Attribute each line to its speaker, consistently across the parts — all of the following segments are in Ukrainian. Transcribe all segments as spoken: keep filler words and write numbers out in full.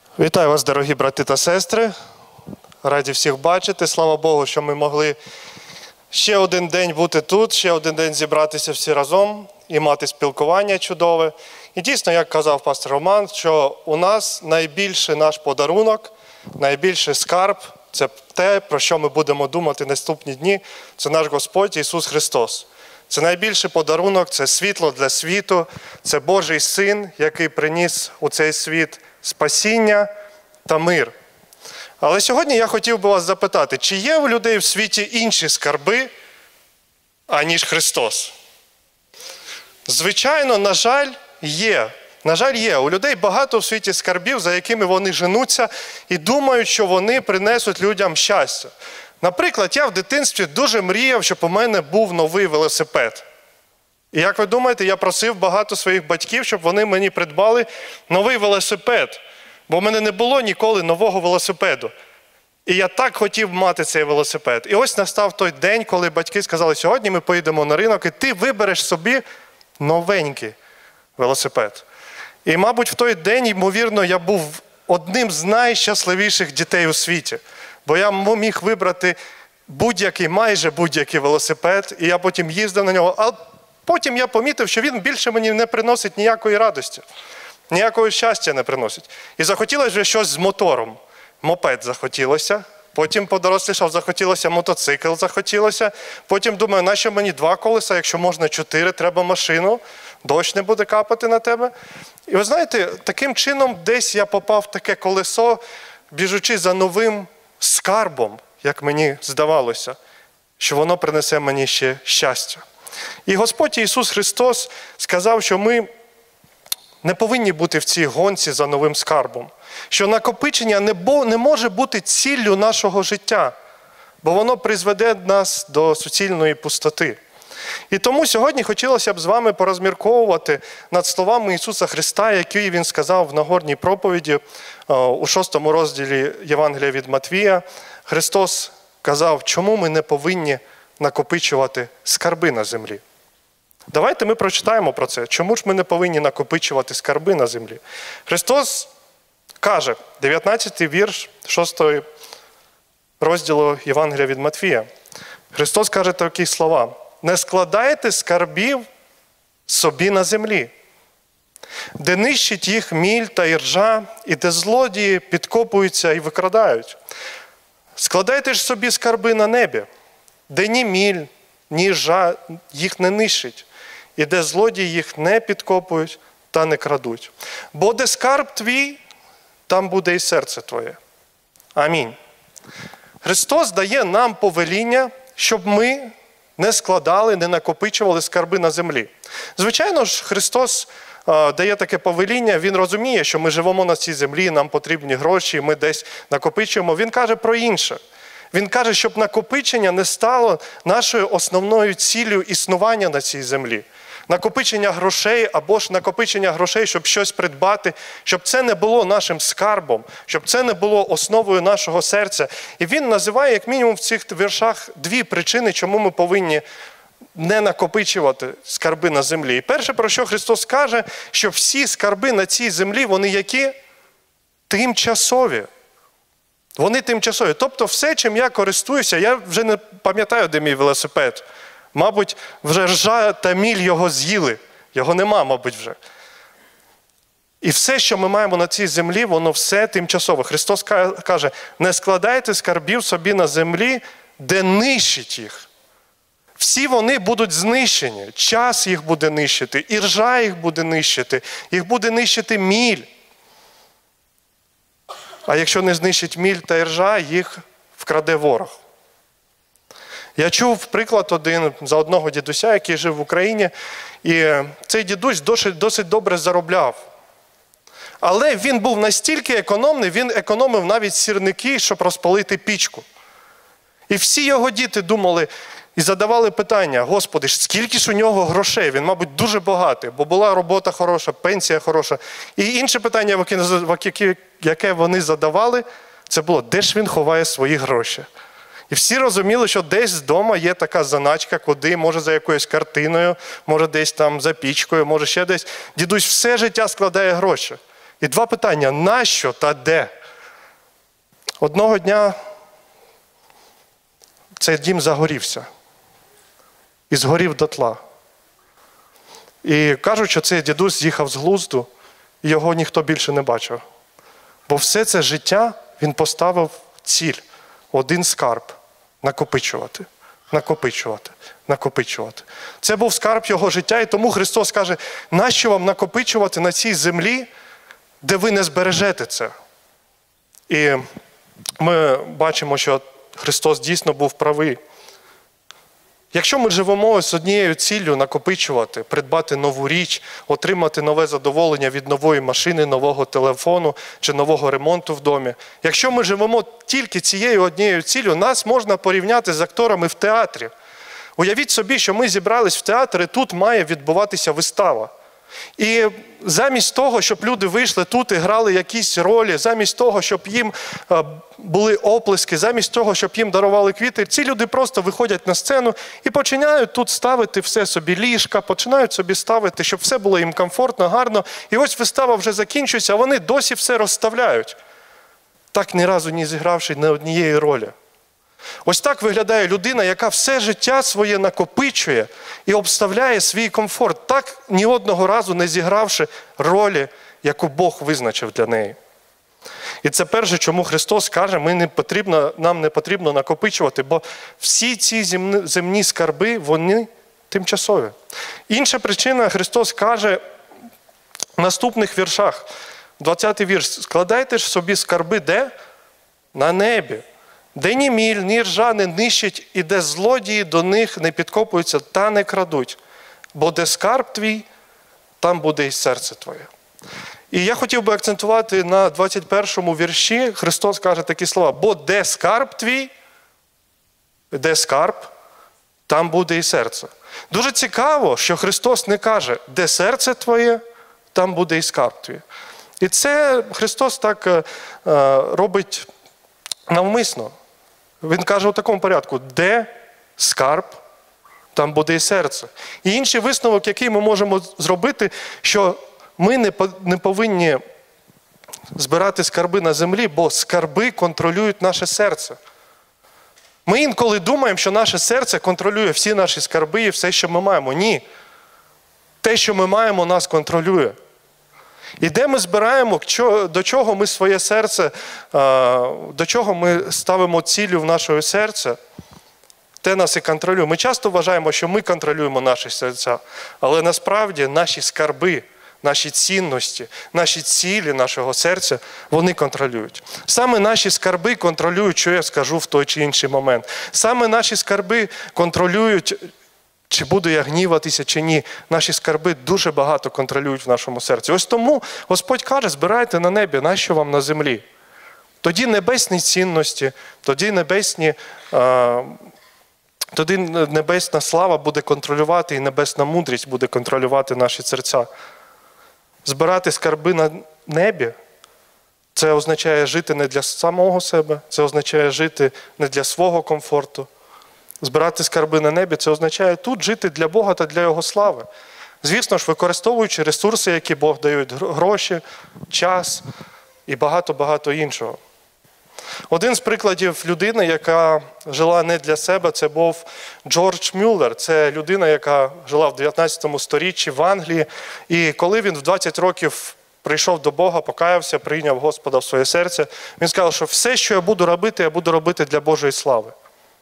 Speaker 1: Вітаю вас, дорогі брати та сестри. Раді всіх бачити. Слава Богу, що ми могли ще один день бути тут, ще один день зібратися всі разом і мати спілкування чудове. І дійсно, як казав пастор Роман, що у нас найбільший наш подарунок, найбільший скарб – це те, про що ми будемо думати наступні дні, це наш Господь Ісус Христос. Це найбільший подарунок, це світло для світу, це Божий Син, який приніс у цей світ спасіння та мир. Але сьогодні я хотів би вас запитати, чи є у людей в світі інші скарби, аніж Христос? Звичайно, на жаль, є. На жаль, є. У людей багато в світі скарбів, за якими вони женуться і думають, що вони принесуть людям щастя. Наприклад, я в дитинстві дуже мріяв, щоб у мене був новий велосипед. І як ви думаєте, я просив багато своїх батьків, щоб вони мені придбали новий велосипед. Бо в мене не було ніколи нового велосипеду. І я так хотів мати цей велосипед. І ось настав той день, коли батьки сказали, сьогодні ми поїдемо на ринок, і ти вибереш собі новенький велосипед. І, мабуть, в той день, ймовірно, я був одним з найщасливіших дітей у світі. Бо я міг вибрати будь-який, майже будь-який велосипед, і я потім їздив на нього. А потім я помітив, що він більше мені не приносить ніякої радості, ніякого щастя не приносить. І захотілося вже щось з мотором. Мопед захотілося, потім подорослішав, захотілося мотоцикл, захотілося. Потім думаю, нащо мені два колеса, якщо можна чотири, треба машину, дощ не буде капати на тебе. І ви знаєте, таким чином десь я попав в таке колесо, біжучи за новим скарбом, як мені здавалося, що воно принесе мені ще щастя. І Господь Ісус Христос сказав, що ми не повинні бути в цій гонці за новим скарбом. Що накопичення не, бо, не може бути ціллю нашого життя, бо воно призведе нас до суцільної пустоти. І тому сьогодні хотілося б з вами порозмірковувати над словами Ісуса Христа, які Він сказав в Нагорній проповіді у шостому розділі Євангелія від Матвія. Христос казав, чому ми не повинні накопичувати скарби на землі. Давайте ми прочитаємо про це. Чому ж ми не повинні накопичувати скарби на землі? Христос каже, дев'ятнадцятий вірш шостого розділу Євангелія від Матвія. Христос каже такі слова. Не складайте скарбів собі на землі, де нищить їх міль та іржа, і де злодії підкопуються і викрадають. Складайте ж собі скарби на небі, де ні міль, ні іржа їх не нищить, і де злодії їх не підкопують та не крадуть. Бо де скарб твій, там буде і серце твоє. Амінь. Христос дає нам повеління, щоб ми не складали, не накопичували скарби на землі. Звичайно ж, Христос а, дає таке повеління, Він розуміє, що ми живемо на цій землі, нам потрібні гроші, ми десь накопичуємо. Він каже про інше. Він каже, щоб накопичення не стало нашою основною ціллю існування на цій землі. Накопичення грошей або ж накопичення грошей, щоб щось придбати, щоб це не було нашим скарбом, щоб це не було основою нашого серця. І він називає, як мінімум, в цих віршах дві причини, чому ми повинні не накопичувати скарби на землі. І перше, про що Христос каже, що всі скарби на цій землі, вони які? Тимчасові. Вони тимчасові. Тобто все, чим я користуюся, я вже не пам'ятаю, де мій велосипед. Мабуть, вже ржа та міль його з'їли. Його нема, мабуть, вже. І все, що ми маємо на цій землі, воно все тимчасове. Христос каже, не складайте скарбів собі на землі, де нищить їх. Всі вони будуть знищені. Час їх буде нищити, і ржа їх буде нищити, їх буде нищити міль. А якщо не знищить міль та іржа, їх вкраде ворог. Я чув приклад один за одного дідуся, який жив в Україні, і цей дідусь досить, досить добре заробляв. Але він був настільки економний, він економив навіть сірники, щоб розпалити пічку. І всі його діти думали і задавали питання, Господи, скільки ж у нього грошей? Він, мабуть, дуже багатий, бо була робота хороша, пенсія хороша. І інше питання, яке вони задавали, це було, де ж він ховає свої гроші? І всі розуміли, що десь вдома є така заначка, куди, може за якоюсь картиною, може десь там за пічкою, може ще десь. Дідусь все життя складає гроші. І два питання: нащо та де? Одного дня цей дім загорівся. І згорів дотла. І кажуть, що цей дідусь з'їхав з глузду, і його ніхто більше не бачив. Бо все це життя він поставив ціль, один скарб – накопичувати, накопичувати, накопичувати. Це був скарб його життя, і тому Христос каже: нащо вам накопичувати на цій землі, де ви не збережете це? І ми бачимо, що Христос дійсно був правий. Якщо ми живемо з однією ціллю накопичувати, придбати нову річ, отримати нове задоволення від нової машини, нового телефону чи нового ремонту в домі, якщо ми живемо тільки цією однією ціллю, нас можна порівняти з акторами в театрі. Уявіть собі, що ми зібрались в театр, і тут має відбуватися вистава. І замість того, щоб люди вийшли тут і грали якісь ролі, замість того, щоб їм були оплески, замість того, щоб їм дарували квіти, ці люди просто виходять на сцену і починають тут ставити все собі ліжка, починають собі ставити, щоб все було їм комфортно, гарно. І ось вистава вже закінчується, а вони досі все розставляють, так ні разу не зігравши ні однієї ролі. Ось так виглядає людина, яка все життя своє накопичує і обставляє свій комфорт, так ні одного разу не зігравши ролі, яку Бог визначив для неї. І це перше, чому Христос каже, ми не потрібно, нам не потрібно накопичувати, бо всі ці земні, земні скарби, вони тимчасові. Інша причина, Христос каже в наступних віршах, двадцятий вірш: складайте ж собі скарби де? На небі. Де ні міль, ні ржа не нищить, і де злодії до них не підкопуються та не крадуть. Бо де скарб твій, там буде і серце твоє. І я хотів би акцентувати на двадцять першому вірші. Христос каже такі слова: бо де скарб твій, де скарб, там буде і серце. Дуже цікаво, що Христос не каже: де серце твоє, там буде і скарб твій. І це Христос так е, робить навмисно. Він каже у такому порядку: де скарб, там буде і серце. І інший висновок, який ми можемо зробити, що ми не повинні збирати скарби на землі, бо скарби контролюють наше серце. Ми інколи думаємо, що наше серце контролює всі наші скарби і все, що ми маємо. Ні. Те, що ми маємо, нас контролює. І де ми збираємо, до чого ми своє серце, до чого ми ставимо цілю в наше серце, те нас і контролює. Ми часто вважаємо, що ми контролюємо наші серця, але насправді наші скарби, наші цінності, наші цілі нашого серця, вони контролюють. Саме наші скарби контролюють, що я скажу в той чи інший момент. Саме наші скарби контролюють, чи буду я гніватися, чи ні. Наші скарби дуже багато контролюють в нашому серці. Ось тому Господь каже: збирайте на небі, нащо вам на землі? Тоді небесні цінності, тоді небесні, а, тоді небесна слава буде контролювати, і небесна мудрість буде контролювати наші серця. Збирати скарби на небі – це означає жити не для самого себе, це означає жити не для свого комфорту. Збирати скарби на небі – це означає тут жити для Бога та для Його слави. Звісно ж, використовуючи ресурси, які Бог дає: гроші, час і багато-багато іншого. Один з прикладів людини, яка жила не для себе, це був Джордж Мюллер. Це людина, яка жила в дев'ятнадцятому сторіччі в Англії. І коли він в двадцять років прийшов до Бога, покаявся, прийняв Господа в своє серце, він сказав, що все, що я буду робити, я буду робити для Божої слави.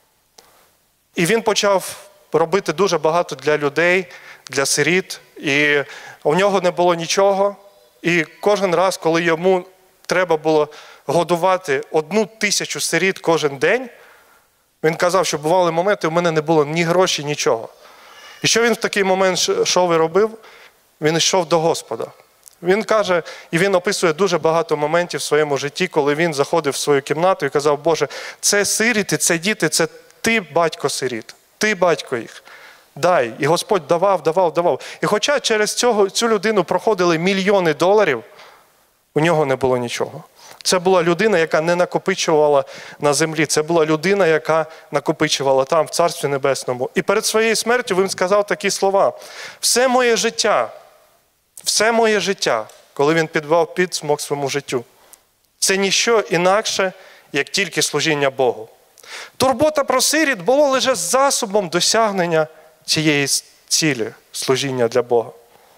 Speaker 1: І він почав робити дуже багато для людей, для сиріт. І у нього не було нічого. І кожен раз, коли йому треба було годувати одну тисячу сиріт кожен день, він казав, що бували моменти, у мене не було ні грошей, нічого. І що він в такий момент йшов і робив? Він йшов до Господа. Він каже, і він описує дуже багато моментів в своєму житті, коли він заходив в свою кімнату і казав: Боже, це сиріти, це діти, це ти батько сиріт, ти батько їх. Дай. І Господь давав, давав, давав. І хоча через цього, цю людину проходили мільйони доларів, у нього не було нічого. Це була людина, яка не накопичувала на землі. Це була людина, яка накопичувала там, в Царстві Небесному. І перед своєю смертю він сказав такі слова: все моє життя, все моє життя коли він підвав підсумок своєму життю. Це ніщо інакше, як тільки служіння Богу. Турбота про сиріт було лише засобом досягнення цієї цілі служіння для Бога.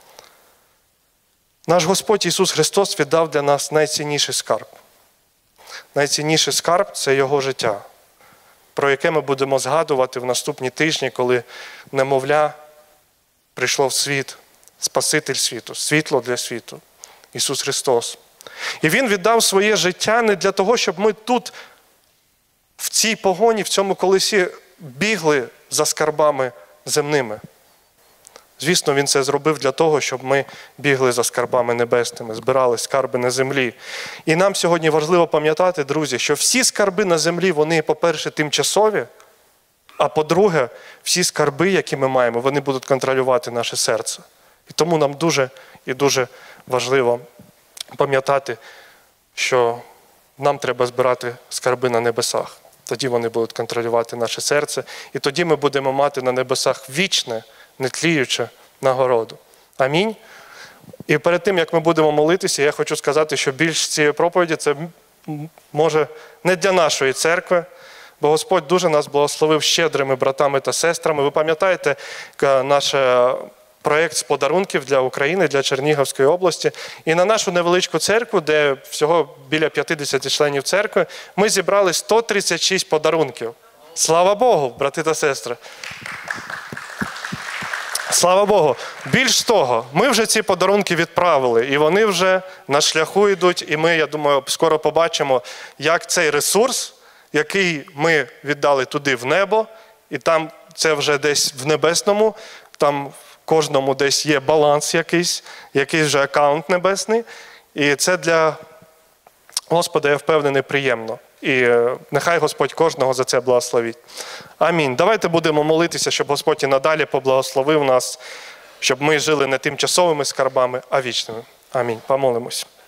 Speaker 1: Наш Господь Ісус Христос віддав для нас найцінніший скарб. Найцінніший скарб – це Його життя, про яке ми будемо згадувати в наступні тижні, коли немовля прийшло в світ, Спаситель світу, світло для світу, Ісус Христос. І Він віддав своє життя не для того, щоб ми тут, в цій погоні, в цьому колесі бігли за скарбами земними. Звісно, Він це зробив для того, щоб ми бігли за скарбами небесними, збирали скарби на землі. І нам сьогодні важливо пам'ятати, друзі, що всі скарби на землі, вони, по-перше, тимчасові, а по-друге, всі скарби, які ми маємо, вони будуть контролювати наше серце. І тому нам дуже і дуже важливо пам'ятати, що нам треба збирати скарби на небесах. Тоді вони будуть контролювати наше серце. І тоді ми будемо мати на небесах вічне, нетліюче нагороду. Амінь. І перед тим, як ми будемо молитися, я хочу сказати, що більш цієї проповіді це може не для нашої церкви, бо Господь дуже нас благословив щедрими братами та сестрами. Ви пам'ятаєте наш проєкт з подарунків для України, для Чернігівської області. І на нашу невеличку церкву, де всього біля п'ятдесят членів церкви, ми зібрали сто тридцять шість подарунків. Слава Богу, брати та сестри! Слава Богу! Більш того, ми вже ці подарунки відправили, і вони вже на шляху йдуть, і ми, я думаю, скоро побачимо, як цей ресурс, який ми віддали туди в небо, і там це вже десь в небесному, там в кожному десь є баланс якийсь, якийсь вже аккаунт небесний, і це для Господа, я впевнений, приємно. І нехай Господь кожного за це благословить. Амінь. Давайте будемо молитися, щоб Господь і надалі поблагословив нас, щоб ми жили не тимчасовими скарбами, а вічними. Амінь. Помолимось.